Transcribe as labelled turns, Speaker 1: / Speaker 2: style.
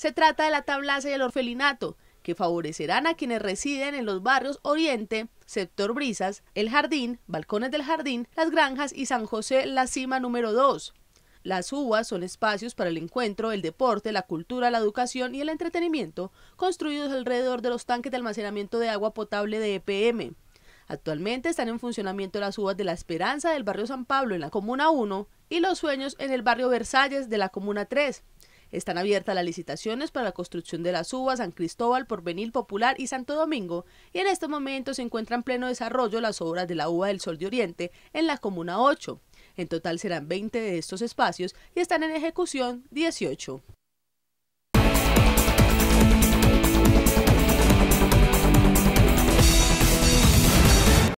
Speaker 1: Se trata de la tablaza y el orfelinato, que favorecerán a quienes residen en los barrios Oriente, Sector Brisas, El Jardín, Balcones del Jardín, Las Granjas y San José La Cima número 2. Las uvas son espacios para el encuentro, el deporte, la cultura, la educación y el entretenimiento, construidos alrededor de los tanques de almacenamiento de agua potable de EPM. Actualmente están en funcionamiento las uvas de La Esperanza del barrio San Pablo en la Comuna 1 y Los Sueños en el barrio Versalles de la Comuna 3. Están abiertas las licitaciones para la construcción de las uvas San Cristóbal, Porvenir, Popular y Santo Domingo, y en estos momentos se encuentran en pleno desarrollo las obras de la uva del Sol de Oriente en la Comuna 8. En total serán 20 de estos espacios y están en ejecución 18.